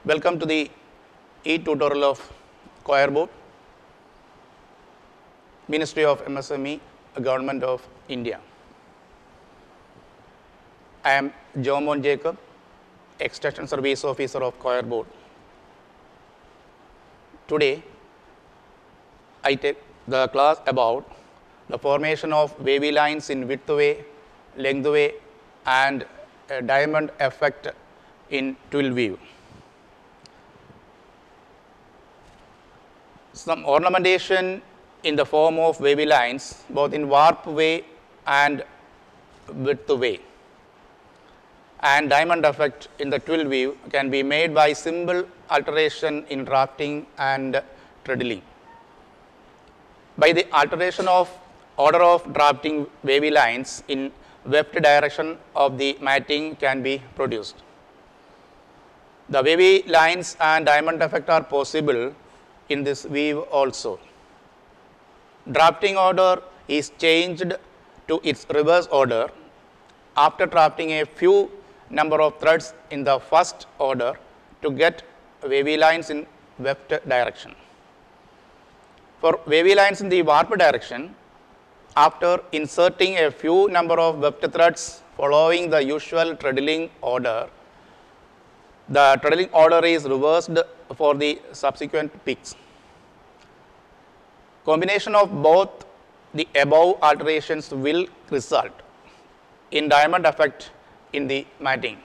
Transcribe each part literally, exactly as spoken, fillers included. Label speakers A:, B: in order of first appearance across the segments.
A: Welcome to the e-tutorial of Choirboard, Ministry of M S M E, Government of India. I am Jomon Jacob, Extension Service Officer of Choirboard. Today, I take the class about the formation of wavy lines in width wave, length wave, and a diamond effect in twill wave. Some ornamentation in the form of wavy lines, both in warp wave and width wave, and diamond effect in the twill wave can be made by simple alteration in drafting and treadling. By the alteration of order of drafting, wavy lines in weft direction of the matting can be produced. The wavy lines and diamond effect are possible in this weave also. Drafting order is changed to its reverse order after drafting a few number of threads in the first order to get wavy lines in weft direction. For wavy lines in the warp direction, after inserting a few number of weft threads following the usual treadling order, the treadling order is reversed for the subsequent peaks. Combination of both the above alterations will result in diamond effect in the matting.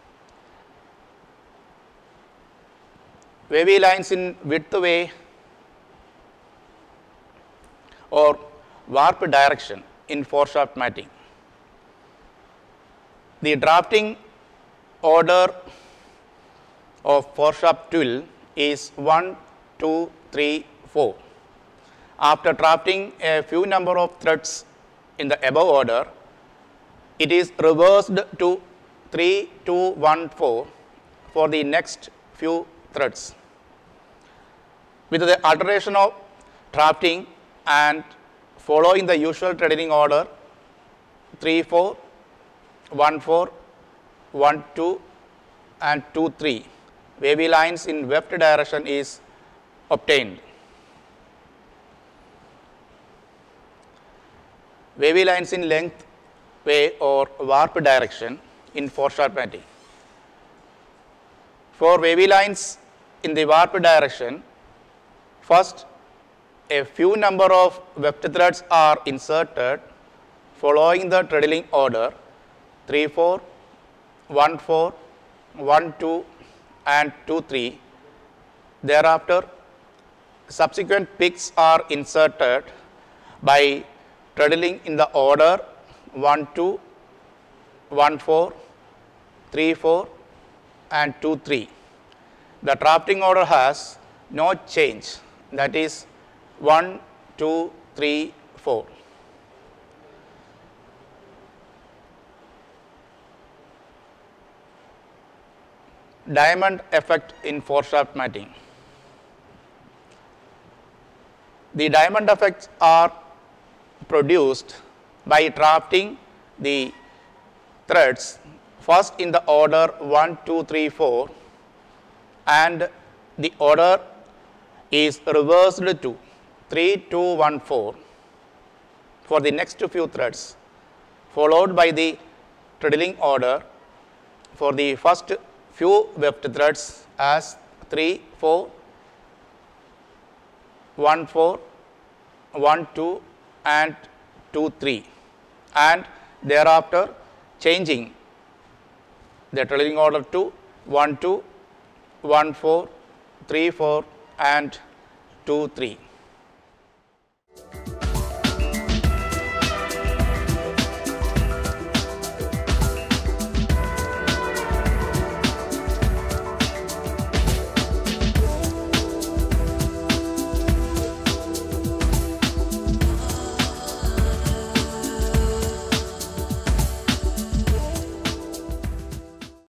A: Wavy lines in width wave or warp direction in four-shaft matting. The drafting order of four-shaft twill is one, two, three, four. After drafting a few number of threads in the above order, it is reversed to three, two, one, four for the next few threads. With the alteration of drafting and following the usual treadling order three, four, one, four, one, two, and two, three, wavy lines in weft direction is obtained. Wavy lines in length wave or warp direction in four-shaft matting. For wavy lines in the warp direction, first a few number of weft threads are inserted following the treadling order three, four, one, four, one, two, and two, three. Thereafter, subsequent peaks are inserted by treadling in the order one, two, one, four, three, four, and two, three. The drafting order has no change, that is one, two, three, four. Diamond effect in four-shaft matting. The diamond effects are produced by drafting the threads first in the order one, two, three, four, and the order is reversed to three, two, one, four for the next few threads, followed by the treadling order for the first few weft threads as three, four, one, four, one, two, and two, three, and thereafter changing the treadling order to one, two, one, four, three, four, and two, three.